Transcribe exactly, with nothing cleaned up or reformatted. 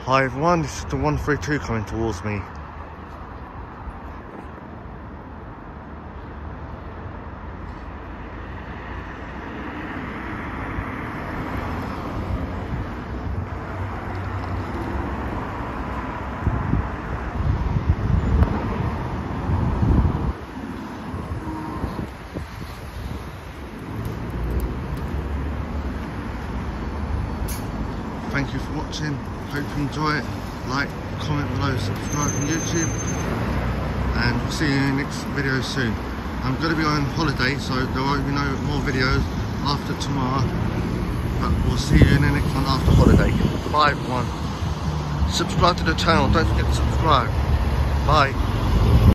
Hi everyone, this is the one three two coming towards me. Thank you for watching, hope you enjoy it. Like, comment below, subscribe on YouTube, and we'll see you in the next video soon. I'm going to be on holiday, so there won't be no more videos after tomorrow, but we'll see you in the next one after holiday. Bye everyone. Subscribe to the channel, don't forget to subscribe. Bye.